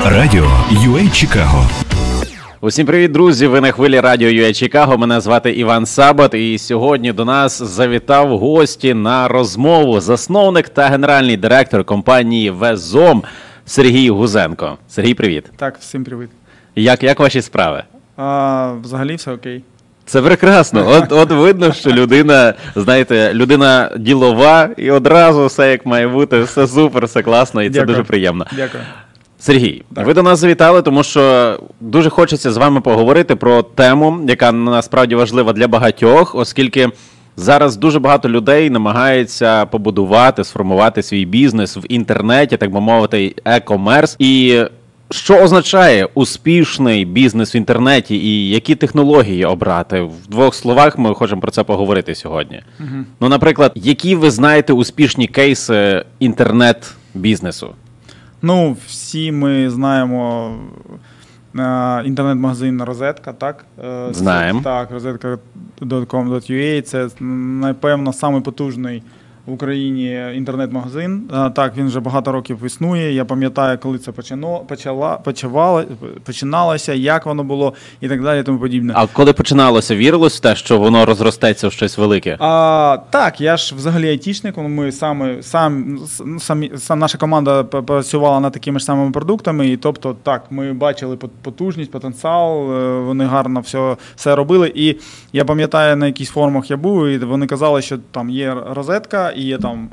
Радіо UA Чикаго. Усім привіт, друзі! Ви на хвилі Радіо UA Чикаго. Мене звати Іван Сабат. І сьогодні до нас завітав гості на розмову засновник та генеральний директор компанії Везом Сергій Гузенко. Сергій, привіт! Так, всім привіт. Як ваші справи? Взагалі все окей. Це прекрасно. От видно, що людина, знаєте, людина ділова і одразу все як має бути, все супер, все класно і це дуже приємно. Дякую. Сергій, ви до нас завітали, тому що дуже хочеться з вами поговорити про тему, яка насправді важлива для багатьох, оскільки зараз дуже багато людей намагаються побудувати, сформувати свій бізнес в інтернеті, так би мовити, e-commerce. І що означає успішний бізнес в інтернеті і які технології обрати? В двох словах ми хочемо про це поговорити сьогодні. Ну, наприклад, які ви знаєте успішні кейси інтернет-бізнесу? Ну, всі ми знаємо інтернет-магазин «Розетка», так? Знаємо. Так, розетка.com.ua – це, напевно, самий потужний в Україні інтернет-магазин. Так, він вже багато років існує. Я пам'ятаю, коли це починалося, як воно було і так далі, тому подібне. А коли починалося, вірилось в те, що воно розростеться в щось велике? Так, я ж взагалі айтішник. Ми наша команда працювала над такими ж самими продуктами. І тобто, так, ми бачили потужність, потенціал, вони гарно все робили. І я пам'ятаю, на якихось форумах я був, і вони казали, що там є розетка, і є там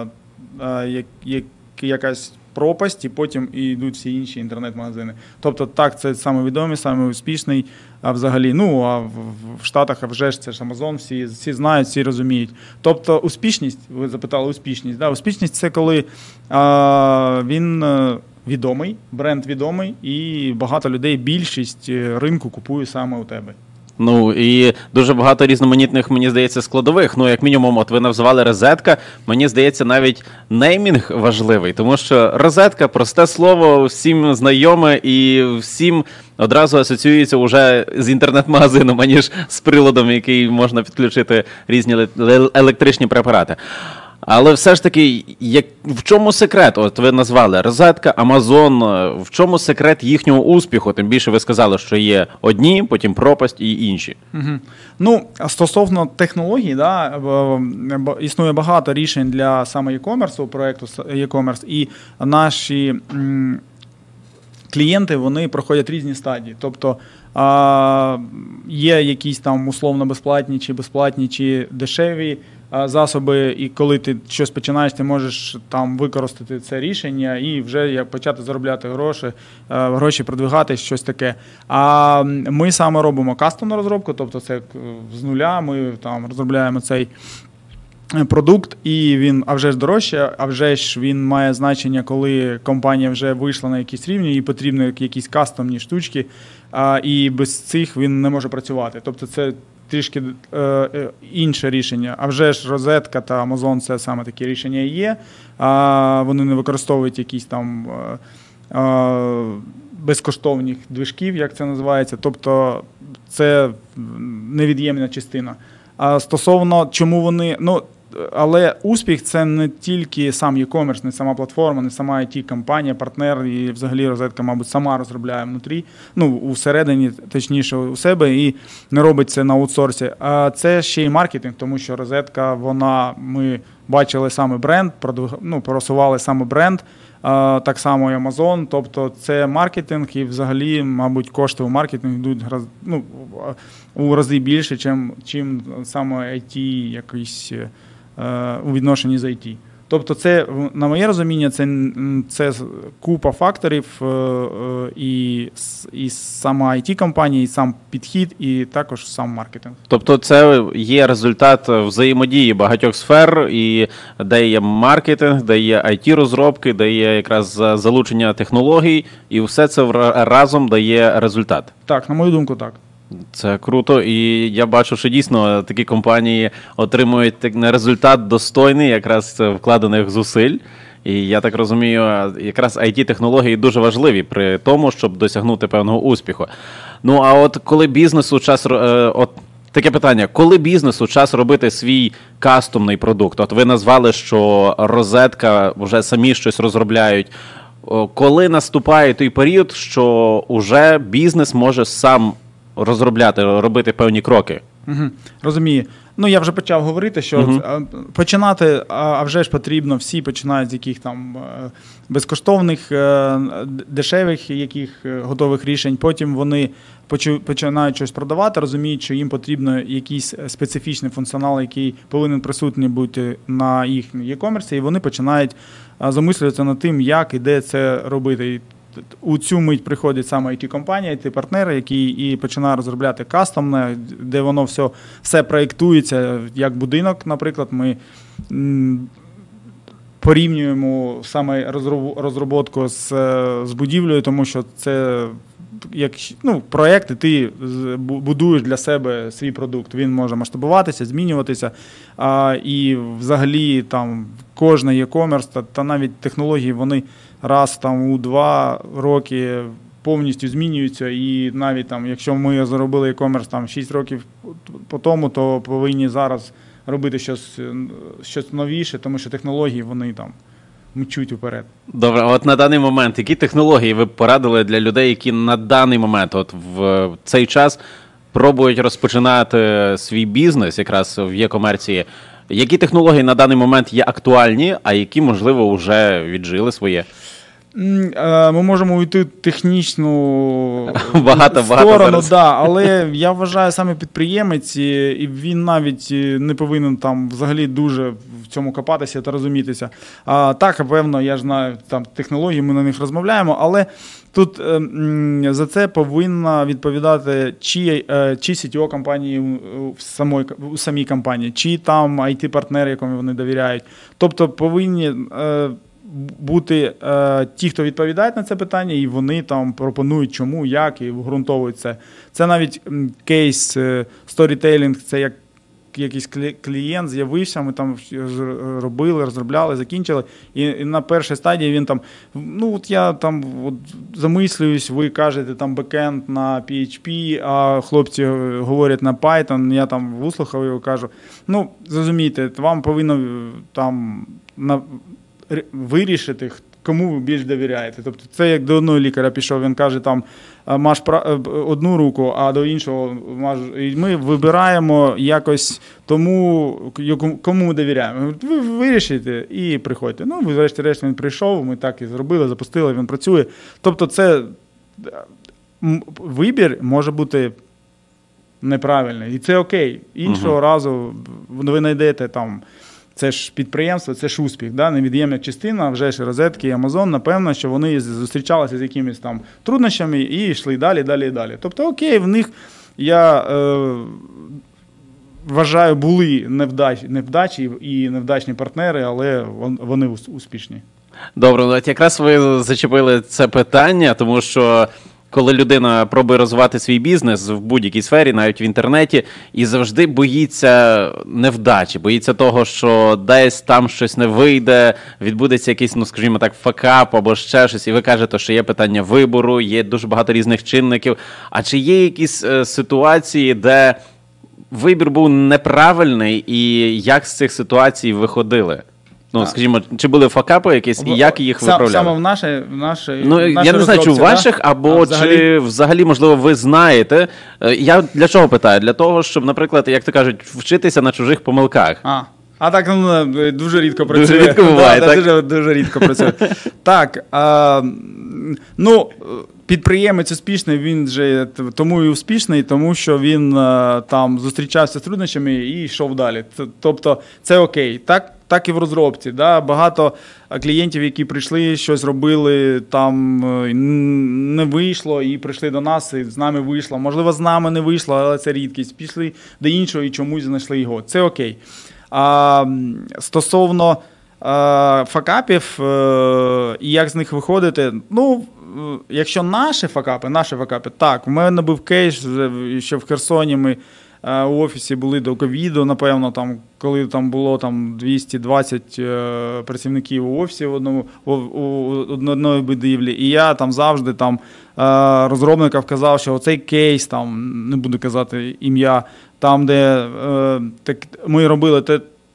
якась пропасть, і потім йдуть всі інші інтернет-магазини. Тобто, так, це саме відомий, саме успішний, а взагалі, ну, а в Штатах, а вже ж це ж Amazon, всі знають, всі розуміють. Тобто, успішність, ви запитали успішність, да? Успішність – це коли він відомий, бренд відомий, і багато людей, більшість ринку купує саме у тебе. Ну, і дуже багато різноманітних, мені здається, складових. Ну, як мінімум, от ви назвали «Розетка», мені здається, навіть неймінг важливий, тому що «Розетка» – просте слово, всім знайоме і всім одразу асоціюється вже з інтернет-магазином, аніж з приладом, який можна підключити різні електричні препарати. Але все ж таки, в чому секрет? От ви назвали «Розетка», «Амазон», в чому секрет їхнього успіху? Тим більше ви сказали, що є одні, потім пропасть і інші. Ну, стосовно технологій, да, існує багато рішень для саме e-commerce, проєкту e-commerce, і наші клієнти, вони проходять різні стадії. Тобто, є якісь там умовно безплатні чи дешеві засоби, і коли ти щось починаєш, ти можеш там використати це рішення і вже почати заробляти гроші, продвигати, щось таке. А ми саме робимо кастомну розробку, тобто це з нуля, ми там розробляємо цей продукт, і він, а вже ж дорожче, а вже ж він має значення, коли компанія вже вийшла на якісь рівні, і потрібні якісь кастомні штучки, і без цих він не може працювати. Тобто це трішки інше рішення. А вже ж «Розетка» та Amazon – це саме такі рішення і є. Вони не використовують якісь там безкоштовних движків, як це називається. Тобто це невід'ємна частина. А стосовно, чому вони... Але успіх – це не тільки сам e-commerce, не сама платформа, не сама IT-компанія, партнер, і взагалі «Розетка», мабуть, сама розробляє внутрі, усередині, точніше, у себе, і не робить це на аутсорсі. А це ще й маркетинг, тому що «Розетка», ми бачили саме бренд, просували саме бренд, так само і Amazon, тобто це маркетинг, і взагалі, мабуть, кошти у маркетинг йдуть у рази більше, чим саме IT якийсь у відношенні з IT. Тобто це, на моє розуміння, це купа факторів, і сама IT-компанія, і сам підхід, і також сам маркетинг. Тобто це є результат взаємодії багатьох сфер, і де є маркетинг, де є IT-розробки, де є якраз залучення технологій, і все це разом дає результат. Так, на мою думку, так. Це круто, і я бачу, що дійсно такі компанії отримують результат достойний якраз вкладених зусиль. І я так розумію, якраз IT-технології дуже важливі при тому, щоб досягнути певного успіху. Ну, а от коли бізнесу час... Таке питання. Коли бізнесу час робити свій кастомний продукт? От ви назвали, що «Розетка» вже самі щось розробляють. коли наступає той період, що уже бізнес може сам розробляти, робити певні кроки? Розумію. Ну, я вже почав говорити, що починати, а вже ж потрібно, всі починають з яких там безкоштовних, дешевих яких готових рішень, потім вони починають щось продавати, розуміють, що їм потрібно якийсь специфічний функціонал, який повинен присутній бути на їхньому e-commerce, і вони починають замислюватися над тим, як і де це робити. У цю мить приходить саме IT-компанія, IT-партнери, які і починають розробляти кастомне, де воно все проєктується, як будинок, наприклад. Ми порівнюємо саме розробку з будівлею, тому що це як проєкт, і ти будуєш для себе свій продукт. Він може масштабуватися, змінюватися. І взагалі там кожний e-commerce та навіть технології, вони раз там у 2 роки повністю змінюються, і навіть там, якщо ми заробили e-commerce там 6 років по тому, то повинні зараз робити щось новіше, тому що технології, вони там мчуть вперед. Добре, от на даний момент, які технології ви б порадили для людей, які на даний момент, от в цей час пробують розпочинати свій бізнес якраз в e-комерції? Які технології на даний момент є актуальні, а які, можливо, вже віджили своє? Ми можемо уйти технічну багато сторону, да, але я вважаю, саме підприємець, і він навіть не повинен там взагалі дуже в цьому копатися та розумітися. Так, певно, я ж знаю там технології, ми на них розмовляємо, але тут за це повинна відповідати чи CTO компанії у самій компанії, чи там IT-партнери, якому вони довіряють. Тобто повинні бути ті, хто відповідають на це питання, і вони там пропонують чому, як, і обґрунтовують це. Це навіть кейс сторітейлінг, це як якийсь клієнт з'явився, ми там робили, розробляли, закінчили, і на першій стадії він там, от я там замислююсь, ви кажете там бекенд на PHP, а хлопці говорять на Python, я там вислухав його, кажу, зрозумійте, вам повинно там вирішити, кому ви більш довіряєте. Тобто це як до одного лікаря пішов, він каже, там, маш одну руку, а до іншого маш... І ми вибираємо якось тому, кому ми довіряємо. Ви вирішите і приходьте. Врешті-решт він прийшов, ми так і зробили, запустили, він працює. Тобто це вибір може бути неправильний. І це окей. Іншого разу ви знайдете там. Це ж підприємство, це ж успіх, да? Невід'ємна частина, вже ж розетки і Amazon, напевно, що вони зустрічалися з якимись там труднощами і йшли далі. Тобто, окей, в них, я вважаю, були невдачі і невдачні партнери, але вони успішні. Добре, от якраз ви зачепили це питання, тому що коли людина пробує розвивати свій бізнес в будь-якій сфері, навіть в інтернеті, і завжди боїться невдачі, боїться того, що десь там щось не вийде, відбудеться якийсь, скажімо так, факап або ще щось, і ви кажете, що є питання вибору, є дуже багато різних чинників. А чи є якісь ситуації, де вибір був неправильний, і як з цих ситуацій виходили? Скажімо, чи були факапи якісь, і як їх виправляли? Саме в нашій я не знаю, чи у ваших, або чи взагалі, можливо, ви знаєте. Я для чого питаю? Для того, щоб, наприклад, як то кажуть, вчитися на чужих помилках. А так, дуже рідко працює. Дуже рідко буває, так? Дуже рідко працює. Так, підприємець успішний, він же тому і успішний, тому що він там зустрічався з труднощами і йшов далі. Тобто це окей. Так і в розробці. Да? Багато клієнтів, які прийшли, щось робили, там не вийшло, і прийшли до нас, і з нами вийшло. Можливо, з нами не вийшло, але це рідкість. Пішли до іншого і чомусь знайшли його. Це окей. Стосовно факапів і як з них виходити, якщо наші факапи, так, у мене був кейс, що в Херсоні ми у офісі були до ковіду, напевно, там, коли там було там 220 працівників у офісі в одної будівлі, і я там завжди там розробникам казав, що оцей кейс, там, не буду казати ім'я, там, де ми робили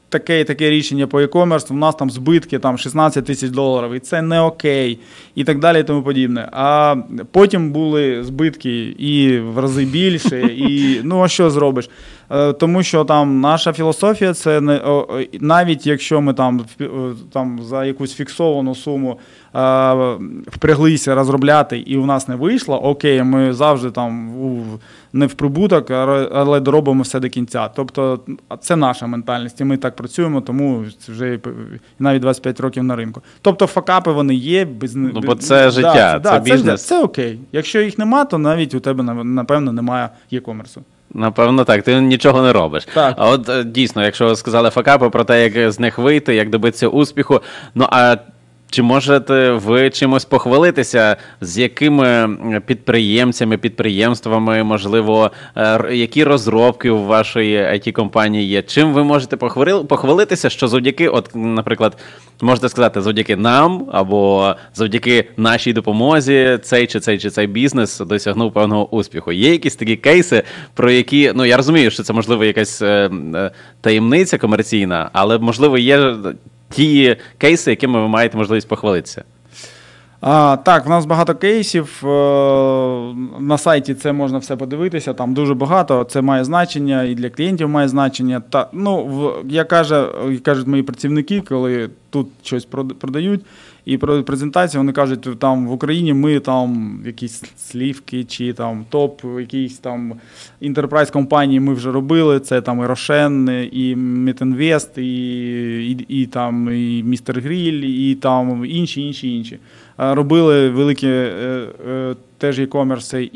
таке рішення по e-commerce, у нас там збитки там $16 тисяч, і це не окей, і так далі, і тому подібне. А потім були збитки і в рази більше, і ну а що зробиш? Тому що там наша філософія, це не, навіть якщо ми там за якусь фіксовану суму впряглися розробляти і у нас не вийшло, окей, ми завжди там не в прибуток, але доробимо все до кінця. Тобто це наша ментальність, і ми так працюємо, тому вже навіть 25 років на ринку. Тобто факапи вони є. Бо це життя, це бізнес. Це окей. Якщо їх нема, то навіть у тебе, напевно, немає e-commerce. Напевно, так. Ти нічого не робиш. Так. А от дійсно, якщо ви сказали факапи про те, як з них вийти, як добитися успіху, ну а чи можете ви чимось похвалитися, з якими підприємствами, можливо, які розробки у вашої IT-компанії є? Чим ви можете похвалитися, що завдяки, от, наприклад, можете сказати, завдяки нам або завдяки нашій допомозі цей бізнес досягнув певного успіху? Є якісь такі кейси, про які, ну, я розумію, що це, можливо, якась таємниця комерційна, але, можливо, є ті кейси, якими ви маєте можливість похвалитися? Так, в нас багато кейсів. На сайті це можна все подивитися, там дуже багато. Це має значення, і для клієнтів має значення. Як кажуть мої працівники, коли тут щось продають, і про презентацію вони кажуть, там в Україні ми там якісь слівки чи там топ, якісь там enterprise компанії ми вже робили, це там і Рошен, і Метінвест, і там і Містер Гріль, і там інші. Робили великі теж e-commerce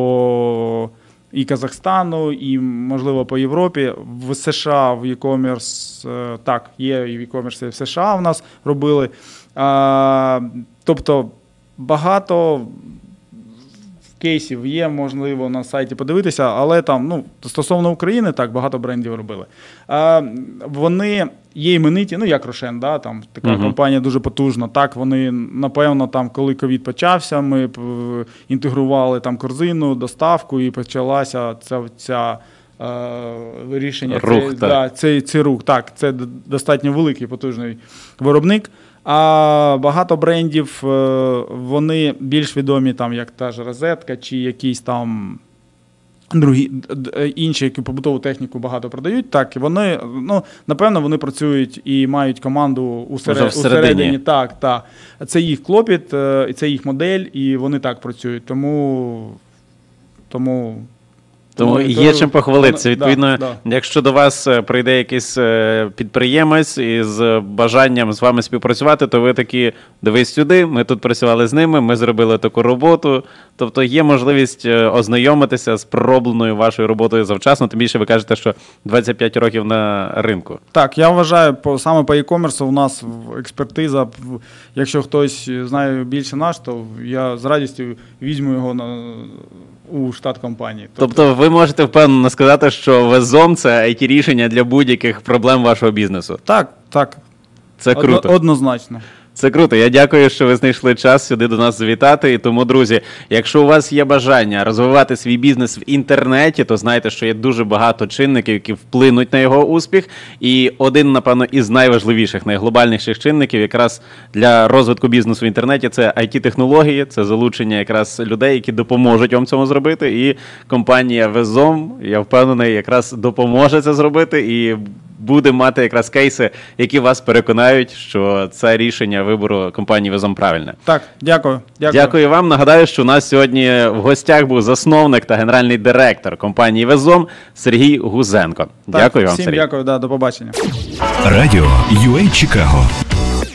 і Казахстану, і, можливо, по Європі. В США в e-commerce, так, є e-commerce в США в нас робили. Тобто багато кейсів є, можливо, на сайті подивитися, але там, стосовно України, так, багато брендів робили. Вони є імениті, як Рошен, да, там така компанія дуже потужна. Так, вони, напевно, там, коли ковід почався, ми інтегрували там корзину, доставку, і почалася ця вирішення. Цей рух, так, це достатньо великий, потужний виробник. А багато брендів, вони більш відомі, там, як та ж Розетка, чи якісь там інші, які побутову техніку багато продають, так, вони, напевно, вони працюють і мають команду усередині. Так. Це їх клопіт, це їх модель, і вони так працюють. Тому є чим похвалитися. Відповідно, якщо до вас прийде якийсь підприємець із бажанням з вами співпрацювати, то ви такі, дивись сюди, ми тут працювали з ними, ми зробили таку роботу. Тобто є можливість ознайомитися з проробленою вашою роботою завчасно, тим більше ви кажете, що 25 років на ринку. Так, я вважаю, саме по e-commerce у нас експертиза, якщо хтось знає більше наш, то я з радістю візьму його у штат компанії. Тобто ви можете впевнено сказати, що Везом – це IT-рішення для будь-яких проблем вашого бізнесу? Так. Це круто. Однозначно. Це круто. Я дякую, що ви знайшли час сюди до нас завітати. І тому, друзі, якщо у вас є бажання розвивати свій бізнес в інтернеті, то знайте, що є дуже багато чинників, які вплинуть на його успіх. І один, напевно, із найважливіших, найглобальніших чинників якраз для розвитку бізнесу в інтернеті – це IT-технології, це залучення якраз людей, які допоможуть вам цьому зробити. І компанія Везом, я впевнений, якраз допоможе це зробити і буде мати якраз кейси, які вас переконають, що це рішення вибору компанії Везом правильне. Так, дякую. Дякую вам. Нагадаю, що у нас сьогодні в гостях був засновник та генеральний директор компанії Везом Сергій Гузенко. Дякую вам, Сергій. Всім дякую, до побачення. Радіо UA Чикаго.